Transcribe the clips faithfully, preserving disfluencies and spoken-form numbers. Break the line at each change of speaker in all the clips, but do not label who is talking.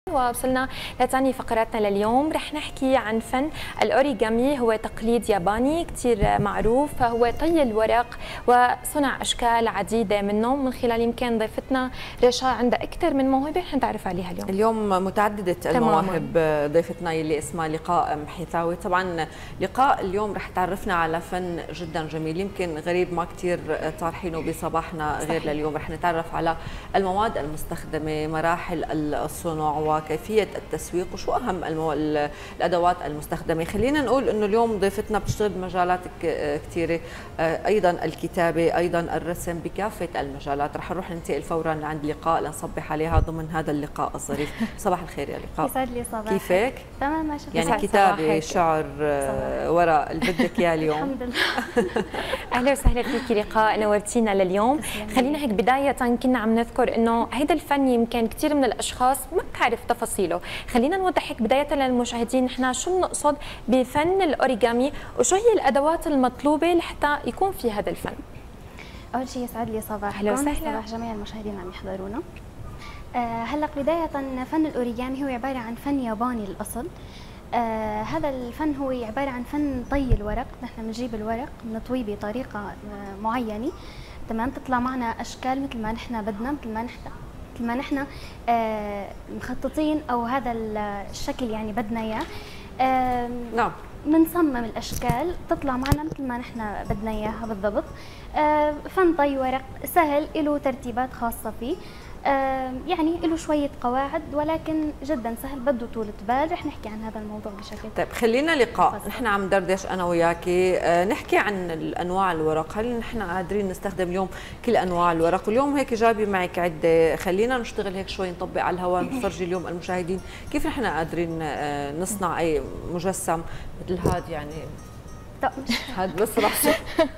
وصلنا لثاني فقراتنا لليوم. رح نحكي عن فن الأوريغامي. هو تقليد ياباني كتير معروف، فهو طي الورق وصنع أشكال عديدة منه من خلال يمكن ضيفتنا رشا عندها أكثر من موهبة رح نتعرف عليها اليوم.
اليوم متعددة المواهب ضيفتنا اللي اسمها لقاء محيثاوي. طبعا لقاء اليوم رح تعرفنا على فن جدا جميل يمكن غريب ما كتير طارحينه بصباحنا غير لليوم. رح نتعرف على المواد المستخدمة، مراحل الصنع وكيفية التسويق وشو أهم المو... الأدوات المستخدمة. خلينا نقول إنه اليوم ضيفتنا بتشتغل بمجالات كثيرة، أيضا الكتابة، أيضا الرسم، بكافة المجالات. رح نروح ننتقل فورا لعند لقاء لنصبح عليها ضمن هذا اللقاء الظريف. صباح الخير يا لقاء.
يسعد لي صباحك.
كيفك؟
تمام ماشي.
يعني كتابة، شعر، ورق اللي بدك إياه اليوم.
الحمد لله.
أهلا وسهلا فيكي لقاء، نورتينا لليوم. خلينا هيك بداية كنا عم نذكر إنه هيدا الفن يمكن كثير من الأشخاص ما بتعرف تفاصيله. خلينا نوضح هيك بداية للمشاهدين نحن شو بنقصد بفن الأوريغامي وشو هي الأدوات المطلوبة لحتى يكون في هذا الفن.
أول شيء يسعد لي صباحكم.
أهلا وسهلا.
صباح جميع المشاهدين عم يحضرونا. آه هلا بداية فن الأوريغامي هو عبارة عن فن ياباني الأصل. آه هذا الفن هو عبارة عن فن طي الورق. نحن بنجيب الورق بنطويه بطريقة آه معينة، تمام، تطلع معنا أشكال مثل ما نحن بدنا، مثل ما نحن مثل ما نحن آه مخططين أو هذا الشكل يعني بدنا إياه. آه
نعم.
بنصمم الاشكال تطلع معنا مثل ما نحن بدنا اياها بالضبط. آه فن طي ورق سهل، له ترتيبات خاصه فيه، آه يعني له شويه قواعد ولكن جدا سهل، بده طولة بال. رح نحكي عن هذا الموضوع بشكل.
طيب خلينا لقاء نحن عم دردش انا وياكي، آه نحكي عن انواع الورق. هل نحن قادرين نستخدم اليوم كل انواع الورق؟ واليوم هيك جايبه معك عده، خلينا نشتغل هيك شوي نطبق على الهواء، نفرجي اليوم المشاهدين كيف نحن قادرين آه نصنع اي مجسم مثل هاد. يعني هاد بس راسه.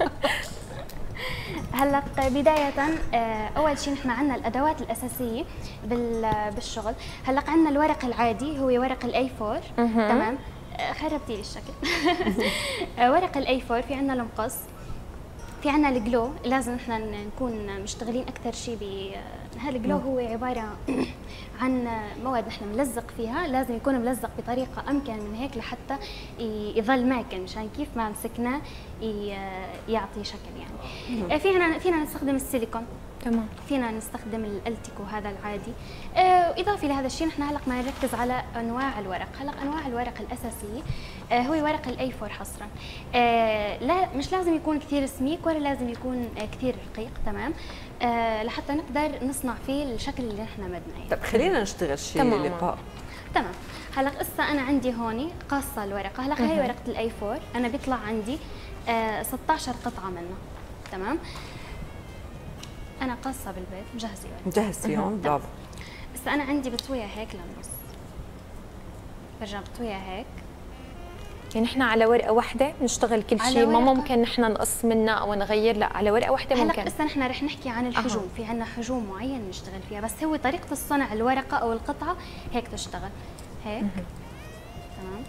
هلا بداية أول شيء نحن عندنا الأدوات الأساسية بالشغل. هلا عندنا الورق العادي هو ورق الأي فور، تمام. خربتي لي الشكل. ورق الأي فور، في عندنا المقص، في عندنا الجلو. لازم نحن نكون مشتغلين أكثر شيء ب هذا الجلو. هو عبارة عن مواد نحن ملزق فيها، لازم يكون ملزق بطريقة أمكن من هيك لحتى يظل ماكن، مشان كيف ما مسكناه يعطي شكل يعني. فينا فينا نستخدم السيليكون،
تمام،
فينا نستخدم الالتيكو هذا العادي. اضافه لهذا الشيء نحن هلا ما نركز على انواع الورق. هلا انواع الورق الاساسيه هو ورق الاي فور حصرا. لا مش لازم يكون كثير سميك ولا لازم يكون كثير رقيق، تمام، لحتى نقدر نصنع فيه الشكل اللي نحن بدنا اياه.
طيب خلينا نشتغل شيء لقاء.
تمام. هلا هسه انا عندي هون قاصه الورقه. هلا هي ورقه الاي فور، انا بيطلع عندي ستة عشر قطعه منها، تمام. أنا قاصة بالبيت مجهزة
مجهزتيهم، برافو.
هسه أنا عندي بطويها هيك للنص، برجع بطويها هيك.
يعني نحن على ورقة واحدة نشتغل كل شيء، ما ممكن نحن نقص منها أو نغير، لا على ورقة واحدة ممكن.
هلا هسه نحن رح نحكي عن الحجوم. أه. في عندنا حجوم معين نشتغل فيها، بس هو طريقة الصنع الورقة أو القطعة هيك تشتغل، هيك. أه. تمام.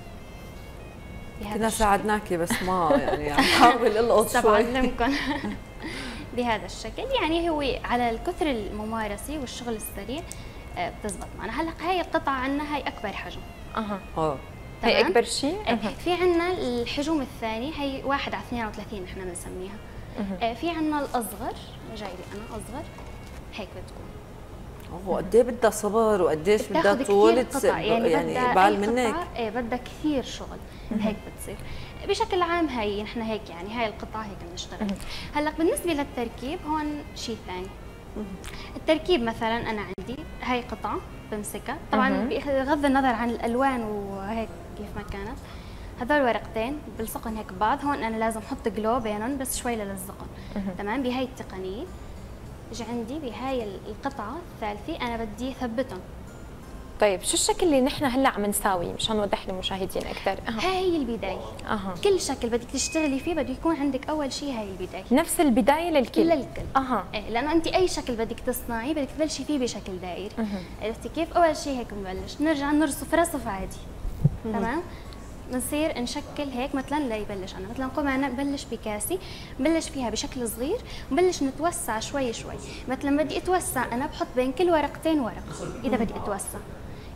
كنا ساعدناكي بس ما يعني عم نحاول القط شوي.
بعلمكم. بهذا الشكل، يعني هو على الكثر الممارسه والشغل السريع بتزبط معنا. هلا هاي القطعه عندنا هي اكبر حجم.
اها اه هي اكبر شيء.
أه. في عندنا الحجوم الثاني هي واحد على اثنين وثلاثين نحن بنسميها. أه. في عندنا الاصغر، جاي لي انا اصغر هيك بتكون.
اوه قد ايه بدها صبر وقديش بدها طول،
يعني,
يعني بال منك.
ايه بدها كثير شغل. هيك بتصير بشكل عام. هي نحن هيك يعني هاي القطعه هيك بنشتغل. هلا بالنسبه للتركيب هون شيء ثاني. التركيب مثلا انا عندي هاي قطعه بمسكها، طبعا بغض النظر عن الالوان وهيك كيف ما كانت، هذول ورقتين بلصقهم هيك ببعض. هون انا لازم احط جلو بينهم بس شوي للزقهم، تمام. بهاي التقنيه اجي عندي بهاي القطعه الثالثه انا بدي ثبتهم.
طيب شو الشكل اللي نحن هلا عم نساويه مشان نوضح للمشاهدين اكثر؟
أه. هاي البدايه.
أه.
كل شكل بدك تشتغلي فيه بده يكون عندك اول شيء هاي البدايه،
نفس البدايه للكل
للكل.
اها.
ايه لانه انت اي شكل بدك تصنعيه بدك تبلشي فيه بشكل دائري. عرفتي كيف؟ اول شيء هيك بنبلش، بنرجع نرصف رصف عادي، تمام. بنصير نشكل هيك مثلا ليبلش انا مثلا قوم انا ببلش بكاسي، ببلش فيها بشكل صغير وبلش نتوسع شوي شوي. مثلا بدي اتوسع انا بحط بين كل ورقتين ورقه اذا بدي اتوسع،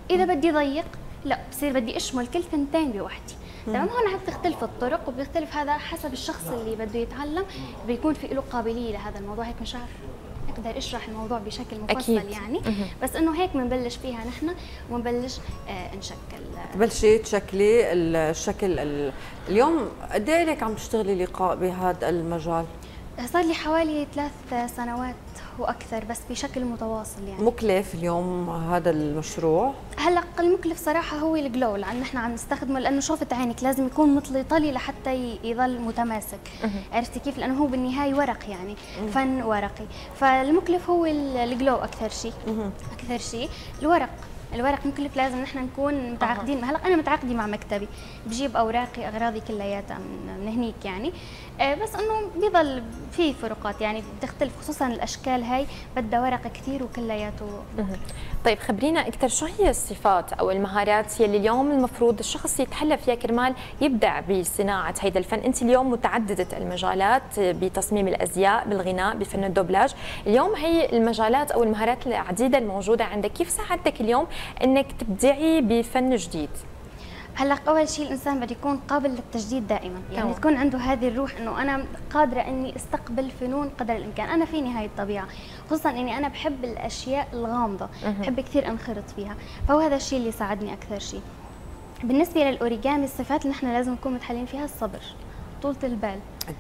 اذا بدي ضيق لا بصير بدي اشمل كل ثنتين بوحدي. تمام. هون حتختلف الطرق وبيختلف هذا حسب الشخص اللي بده يتعلم، بيكون في له قابليه لهذا الموضوع. هيك مش عارف اقدر اشرح الموضوع بشكل مفصل أكيد. يعني بس انه هيك بنبلش فيها نحن ونبلش آه نشكل.
تبلشي تشكلي الشكل ال... اليوم قد ايه لك عم تشتغلي لقاء بهذا المجال؟
صار لي حوالي ثلاث سنوات واكثر بس بشكل متواصل. يعني
مكلف اليوم هذا المشروع؟
هلا المكلف صراحه هو الجلو لان نحن عم نستخدمه لانه شوفة عينك لازم يكون مثل طلي لحتى يضل متماسك. عرفتي كيف؟ لانه هو بالنهايه ورق يعني فن ورقي، فالمكلف هو الجلو اكثر شيء. اكثر شيء الورق الورق مكلف، لازم نحن نكون متعاقدين. هلا انا متعاقدة مع مكتبي بجيب اوراقي اغراضي كلياتها من هنيك يعني، بس انه بيضل في فروقات يعني بتختلف، خصوصا الاشكال هاي بدها ورق كثير وكلياته.
طيب خبرينا اكثر شو هي الصفات او المهارات يلي اليوم المفروض الشخص يتحلى فيها كرمال يبدع بصناعه هيدا الفن؟ انت اليوم متعدده المجالات بتصميم الازياء، بالغناء، بفن الدوبلاج، اليوم هي المجالات او المهارات العديده الموجوده عندك، كيف ساعدتك اليوم انك تبدعي بفن جديد؟
هلا اول شيء الانسان بده يكون قابل للتجديد دائما، يعني أوه. تكون عنده هذه الروح انه انا قادره اني استقبل فنون قدر الامكان، انا فيني هاي الطبيعه، خصوصا اني انا بحب الاشياء الغامضه، بحب كثير انخرط فيها، فهو هذا الشيء اللي ساعدني اكثر شيء. بالنسبه للاوريجامي الصفات اللي نحن لازم نكون متحلين فيها الصبر، طولة البال.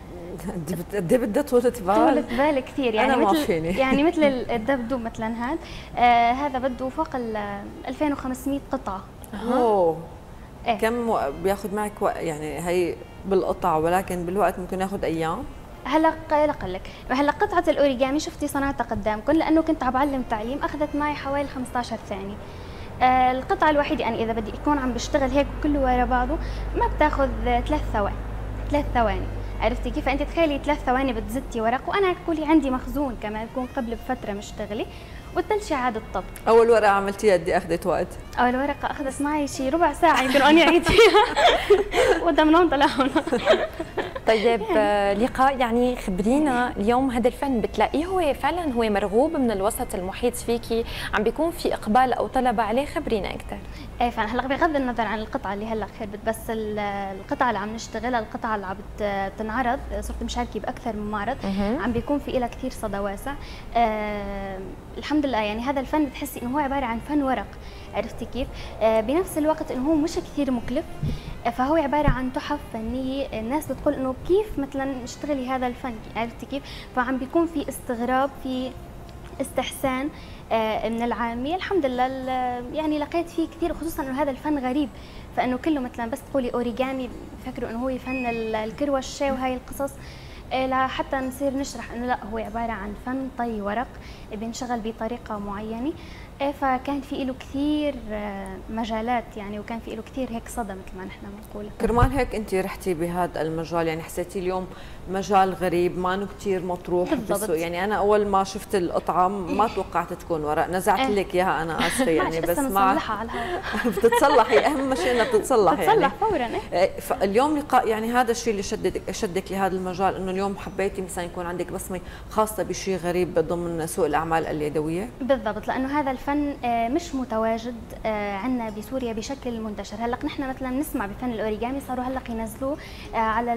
قد ايه بدها طولة بال؟
طولة بال كثير يعني
أنا
مثل
فيني.
يعني مثل الدبدوب مثلا هذا آه هذا بده فوق ال ألفين وخمسمئة قطعه.
اوه إيه؟ كم بياخذ معك وقت يعني هي بالقطع، ولكن بالوقت ممكن ياخذ ايام؟
هلا لك هلا قطعه الاوريجامي شفتي صنعتها قدامكم لانه كنت عم بعلم تعليم، اخذت معي حوالي خمسة عشر ثانيه. آه القطعه الوحيده يعني اذا بدي اكون عم بشتغل هيك كله ورا بعضه ما بتاخذ ثلاث ثواني ثلاث ثواني عرفتي كيف؟ فانت تخيلي ثلاث ثواني بتزتي ورق، وانا كولي عندي مخزون كمان بكون قبل بفتره مشتغله، وتبلشي عاد الطبق.
اول ورقه عملتيها قد ايه اخذت وقت؟
اول ورقه اخذت معي شي ربع ساعه يمكن اني اعيد فيها وده من هون طلع هون.
طيب لقاء، يعني خبرينا اليوم هذا الفن بتلاقيه هو فعلا هو مرغوب من الوسط المحيط فيكي، عم بيكون في اقبال او طلب عليه؟ خبرينا اكثر.
ايه فعلا. هلا بغض النظر عن القطعه اللي هلا خربت، بس القطعه اللي عم نشتغلها، القطعه اللي عم بتنعرض، صرت مشاركه باكثر من معرض، عم بيكون في لها كثير صدى واسع. آه الحمد لله. يعني هذا الفن بتحسي انه هو عباره عن فن ورق، عرفتي كيف؟ آه بنفس الوقت انه هو مش كثير مكلف، آه فهو عباره عن تحف فنيه. الناس بتقول انه كيف مثلا اشتغلي هذا الفن، عرفتي كيف؟ فعم بيكون في استغراب، في استحسان آه من العامية. الحمد لله يعني لقيت فيه كثير، خصوصا انه هذا الفن غريب، فانه كله مثلا بس تقولي اوريجامي بفكروا انه هو فن الكروشيه وهي القصص، لحتى نصير نشرح انه لا، هو عباره عن فن طي ورق بينشغل بطريقه معينه. فكان في له كثير مجالات يعني، وكان في له كثير هيك صدى مثل ما نحن بنقول.
كرمال هيك انت رحتي بهذا المجال، يعني حسيتي اليوم مجال غريب ما انه كثير مطروح بالسوق. يعني انا اول ما شفت القطعه ما توقعت تكون ورق، نزعت لك اياها انا اسفه يعني، بس ما
على الهواء
بتتصلحي، اهم شيء انها بتتصلح
يعني
بتتصلح
فورا.
فاليوم لقاء يعني هذا الشيء اللي شدك شدك لهذا المجال، انه اليوم حبيتي مثلا يكون عندك بصمه خاصه بشيء غريب ضمن سوق الاعمال اليدويه؟
بالضبط، لانه هذا الفن مش متواجد عندنا بسوريا بشكل منتشر. هلا نحن مثلا نسمع بفن الاوريجامي، صاروا هلا ينزلوه على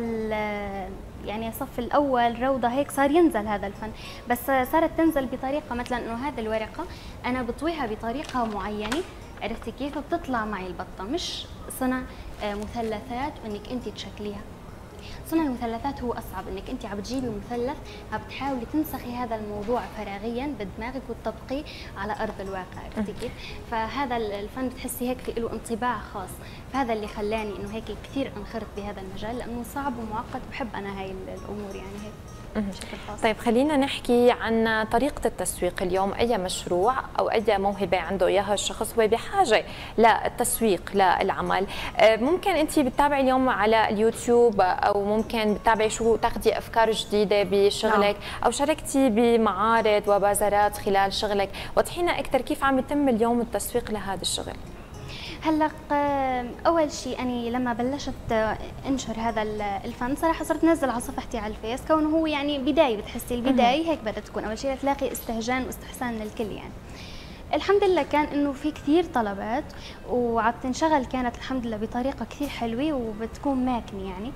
يعني الصف الاول روضه هيك، صار ينزل هذا الفن، بس صارت تنزل بطريقه مثلا انه هذه الورقه انا بطويها بطريقه معينه، عرفتي كيف؟ بتطلع معي البطه، مش صنع مثلثات وانك انت تشكليها. صنع المثلثات هو اصعب، انك انت عم بتجيبي مثلث عم بتحاولي تنسخي هذا الموضوع فراغيا بدماغك وتطبقيه على ارض الواقع، عرفتي كيف؟ فهذا الفن بتحسي هيك في له انطباع خاص، فهذا اللي خلاني انه هيك كثير انخرط بهذا المجال، لانه صعب ومعقد، بحب انا هاي الامور يعني هيك بشكل خاص.
طيب خلينا نحكي عن طريقة التسويق. اليوم أي مشروع أو أي موهبة عنده إياها الشخص هو بحاجة للتسويق للعمل. ممكن أنت بتتابعي اليوم على اليوتيوب، أو ممكن بتتابعي شو تاخذي أفكار جديدة بشغلك، أو شاركتي بمعارض وبازارات خلال شغلك. وضحينا أكثر كيف عم يتم اليوم التسويق لهذا الشغل.
هلا اول شيء اني لما بلشت انشر هذا الفن صراحه صرت نزل على صفحتي على الفيس، كونه هو يعني بدايه، بتحسي البدايه هيك بدها تكون اول شيء تلاقي استهجان واستحسان من الكل يعني. الحمد لله كان انه في كثير طلبات وعم تنشغل، كانت الحمد لله بطريقه كثير حلوه وبتكون ماكنه يعني.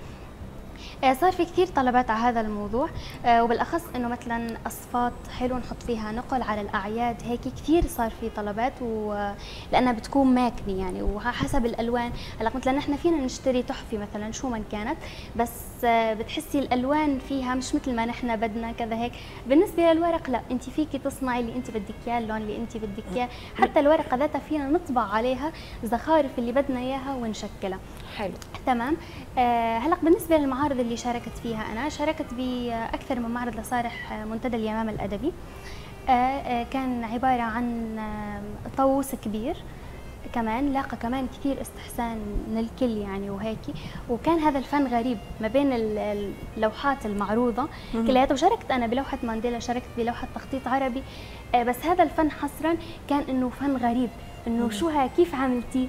صار في كثير طلبات على هذا الموضوع، وبالاخص انه مثلا اصفات حلو نحط فيها نقل على الاعياد، هيك كثير صار في طلبات، ولانها بتكون ماكنه يعني وحسب الالوان. هلا مثلا نحن فينا نشتري تحفه مثلا شو ما كانت، بس بتحسي الالوان فيها مش مثل ما نحن بدنا كذا هيك. بالنسبه للورق لا، انت فيكي تصنعي اللي انت بدك اياه، اللون اللي انت بدك اياه، حتى الورقه ذاتها فينا نطبع عليها زخارف اللي بدنا اياها ونشكلها.
حلو
تمام. آه هلا بالنسبه للمعارض اللي شاركت فيها، انا شاركت باكثر من معرض لصالح منتدى اليمامه الادبي. آه آه كان عباره عن آه طاووس كبير، كمان لاقى كمان كثير استحسان من الكل يعني وهيك. وكان هذا الفن غريب ما بين اللوحات المعروضه كلياتها، وشاركت انا بلوحه مانديلا، شاركت بلوحه تخطيط عربي. آه بس هذا الفن حصرا كان انه فن غريب، انه شو ها كيف عملتي.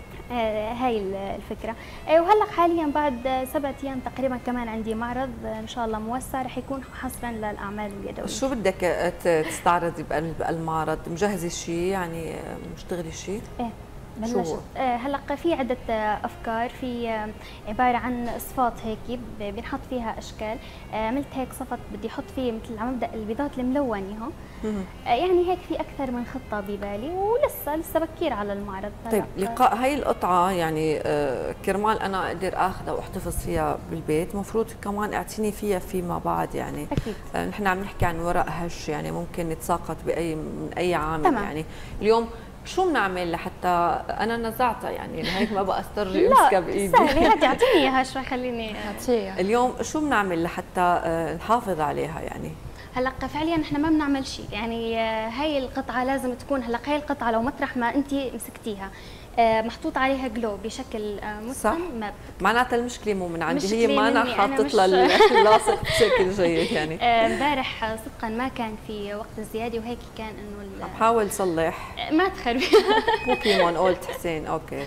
آه هاي الفكره. آه وهلا حاليا بعد سبعة ايام تقريبا كمان عندي معرض آه ان شاء الله موسع، رح يكون حصرا للاعمال اليدويه.
شو بدك تستعرضي بالمعرض؟ مجهزه شيء يعني، مشتغلي شيء؟
ايه بلشت. آه هلا في عده آه افكار، في آه عباره عن اصفات هيك بنحط فيها اشكال. آه عملت هيك صفت بدي احط فيه مثل عم ابدا البيضات الملونه هون. آه يعني هيك في اكثر من خطه ببالي، ولسه لسه بكير على المعرض.
طيب لقاء هاي القطعه يعني آه كرمال انا اقدر اخذها واحتفظ فيها بالبيت، المفروض كمان اعتني فيها فيما بعد يعني.
اكيد.
آه نحن عم نحكي عن ورق هش يعني ممكن يتساقط باي من اي عامل.
تمام.
يعني اليوم شو بنعمل لحتى انا نزعتها يعني لهيك ما بقى استرجي امسكها بايدي؟
لا سهله، هاتي اعطيني اياها شوي خليني
اعطيها.
اليوم شو بنعمل لحتى نحافظ عليها يعني؟
هلا فعليا نحن ما بنعمل شيء يعني. هاي القطعه لازم تكون، هلا هاي القطعه لو مطرح ما انت مسكتيها محطوط عليها جلو بشكل متقن، ما
معناتها المشكله مو من عندي،
مشكلة
هي ما انا حاطط لها اللاصق بشكل جيد يعني.
امبارح صدقا ما كان في وقت الزياده، وهيك كان انه
عم حاول صلح
ما تخربي
بوكيمون قلت حسين. اوكي.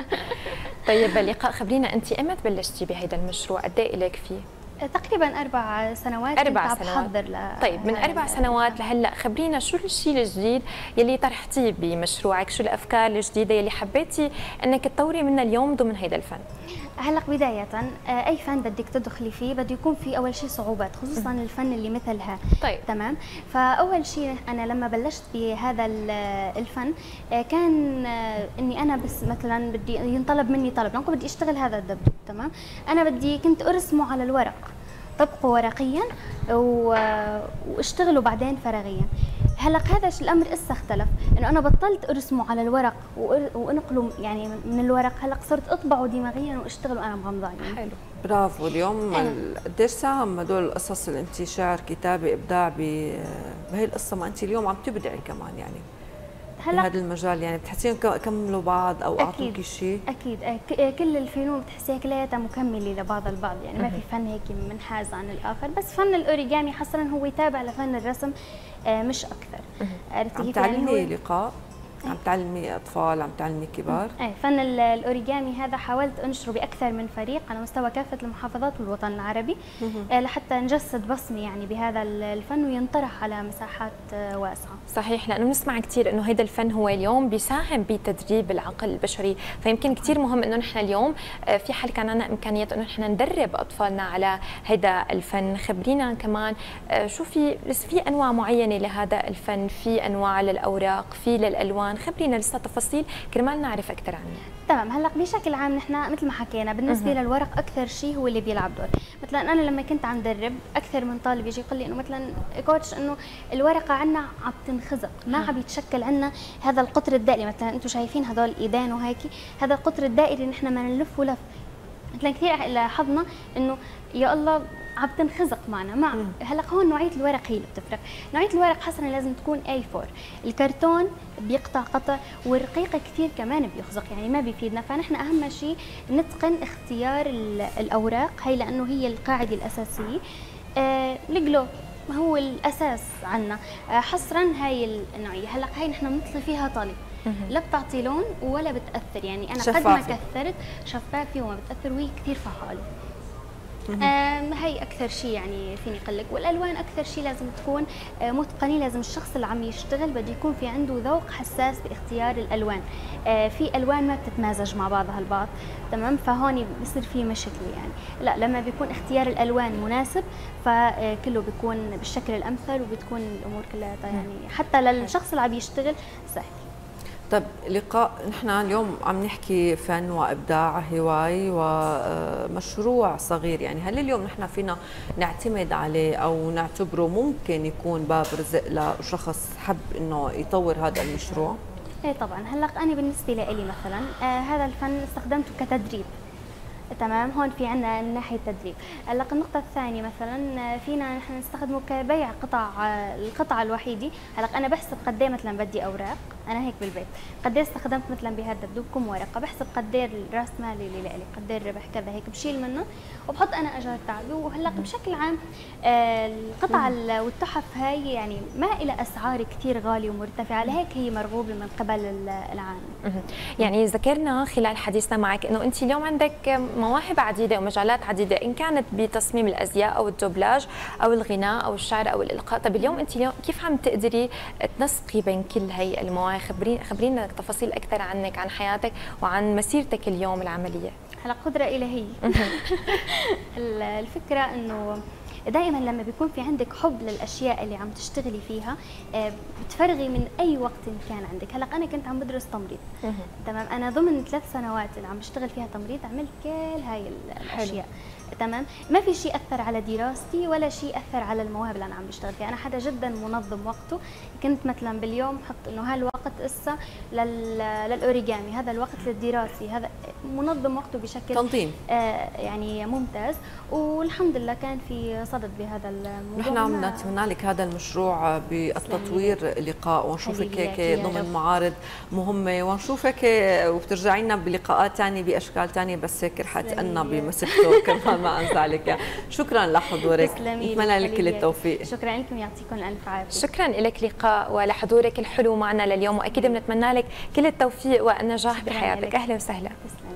طيب لقاء خبرينا انت ايمت بلشتي بهذا المشروع؟ قد ايه لك فيه؟
تقريبا اربع سنوات.
اربع سنوات. طيب من اربع سنوات لهلا خبرينا شو الشيء الجديد يلي طرحتيه بمشروعك؟ شو الافكار الجديده يلي حبيتي انك تطوري منها اليوم ضمن هذا الفن؟
هلا بداية اي فن بدك تدخلي فيه بده يكون في اول شيء صعوبات، خصوصا الفن اللي مثلها.
طيب
تمام. فاول شيء انا لما بلشت بهذا الفن كان اني انا بس مثلا بدي ينطلب مني طلب، نقول بدي اشتغل هذا الدبدوب. تمام. انا بدي كنت ارسمه على الورق، طبقه ورقيا واشتغله بعدين فرغيا. هلا هذا الامر اسا اختلف، انه انا بطلت ارسمه على الورق وانقله يعني من الورق، هلا صرت اطبعه دماغيا واشتغله انا مغمضه يعني.
حلو،
برافو. اليوم قديش ساهم هدول القصص اللي انت شعر كتابه ابداع بهي القصه؟ ما انت اليوم عم تبدعي كمان يعني هلا بهذا المجال، يعني بتحسيهم كملوا بعض او اعطوكي شيء؟
اكيد كل الفنون بتحسيها كلياتها مكمله لبعض البعض يعني. ما في فن هيك منحاز عن الاخر، بس فن الاوريجامي حصرا هو تابع لفن الرسم مش اكثر.
عرفتي كيف؟ عم تعلمي يعني لقاء؟ عم تعلمي اطفال، عم تعلمي كبار؟
ايه فن الاوريجامي هذا حاولت انشره باكثر من فريق على مستوى كافه المحافظات والوطن العربي لحتى نجسد بصمه يعني بهذا الفن وينطرح على مساحات واسعه.
صحيح، لانه بنسمع كثير انه هذا الفن هو اليوم بيساهم بتدريب العقل البشري، فيمكن كثير مهم انه نحن اليوم في حال كان عندنا امكانيات انه نحن ندرب اطفالنا على هذا الفن. خبرينا كمان شو في في انواع معينه لهذا الفن، في انواع للاوراق، في للالوان، خبرينا لسه تفاصيل كرمال نعرف اكثر عنه.
تمام. هلا بشكل عام نحن مثل ما حكينا بالنسبه أه. للورق اكثر شيء هو اللي بيلعب دور. مثلا انا لما كنت عم درب اكثر من طالب يجي يقول لي انه مثلا كوتش انه الورقه عندنا عم تنخزق، ما عم يتشكل عندنا هذا القطر الدائري. مثلا انتم شايفين هذول الايدين وهيك، هذا القطر الدائري نحن ما نلفه لف. مثلا كثير لاحظنا انه يا الله عم تنخزق معنا مع هلا هون نوعيه الورق هي اللي بتفرق. نوعيه الورق حسنا لازم تكون إيه فور. الكرتون بيقطع قطع، والرقيقه كثير كمان بيخزق يعني ما بيفيدنا. فنحن اهم شيء نتقن اختيار الاوراق هي لانه هي القاعده الاساسيه. آه الجلو هو الاساس عنا. آه حصرا هاي النوعيه. هلا هاي نحن بنطلي فيها طلي، لا بتعطي لون ولا بتاثر يعني. انا قد ما كثرت شفافه وما بتاثر وهي كثير فعاله. هي اكثر شيء يعني فيني اقول لك. والالوان اكثر شيء لازم تكون متقنه، لازم الشخص اللي عم يشتغل بده يكون في عنده ذوق حساس باختيار الالوان. في الوان ما بتتمازج مع بعضها البعض، تمام، فهون بصير في مشكله يعني. لا، لما بيكون اختيار الالوان مناسب فكله بيكون بالشكل الامثل، وبتكون الامور كلها يعني حتى للشخص اللي عم يشتغل سهل.
طيب لقاء، نحن اليوم عم نحكي فن وابداع، هواي ومشروع صغير، يعني هل اليوم نحن فينا نعتمد عليه او نعتبره ممكن يكون باب رزق لشخص حب انه يطور هذا المشروع؟
ايه طبعا. هلا انا بالنسبه لي مثلا آه هذا الفن استخدمته كتدريب، تمام. هون في عندنا ناحيه تدريب. هلا النقطه الثانيه مثلا فينا نحن نستخدمه كبيع قطع، القطعه الوحيده. هلا انا بحسب قد ايه مثلا بدي اوراق، انا هيك بالبيت قد ايه استخدمت مثلا بهذا الدبدوب كم ورقه، بحسب قد ايه الراس مالي اللي لي، قد ايه الربح كذا، هيك بشيل منه وبحط انا اجار تعبي. وهلا بشكل عام القطع والتحف هاي يعني ما لها اسعار كثير غاليه ومرتفعه، لهيك هي مرغوبه من قبل العالم.
يعني ذكرنا خلال حديثنا معك انه انت اليوم عندك مواهب عديده ومجالات عديده، ان كانت بتصميم الازياء او الدوبلاج او الغناء او الشعر او الالقاء. طيب اليوم انت اليوم كيف عم تقدري تنسقي بين كل هي المواهب؟ خبرينا خبرينا تفاصيل اكثر عنك، عن حياتك وعن مسيرتك اليوم العمليه.
هلا قدره الهيه. الفكره انه دائما لما بيكون في عندك حب للاشياء اللي عم تشتغلي فيها بتفرغي من اي وقت كان عندك. هلا انا كنت عم بدرس تمريض، تمام، انا ضمن ثلاث سنوات اللي عم بشتغل فيها تمريض عملت كل هاي الاشياء، تمام. ما في شيء اثر على دراستي ولا شيء اثر على المواهب اللي انا عم بشتغل فيها. انا حدا جدا منظم وقته، كنت مثلا باليوم حط انه هالوقت اسا للاوريجامي، هذا الوقت للدراسي، هذا منظم وقته بشكل
تنظيم
آه يعني ممتاز. والحمد لله كان في صدد بهذا الموضوع.
نحن عم نتمنى لك هذا المشروع بالتطوير لقاء، ونشوفك هيك ضمن معارض مهمه، ونشوفك وبترجعي لنا بلقاءات ثانيه باشكال ثانيه، بس هيك رح اتأنى بمسكته كمان ما انسى عليك. شكرا لحضورك، نتمنى لك كل التوفيق.
شكرا لكم، يعطيكم الف عافيه.
شكرا لك لقاء ولحضورك الحلو معنا لليوم، واكيد بنتمنى لك كل التوفيق والنجاح بحياتك. اهلا وسهلا.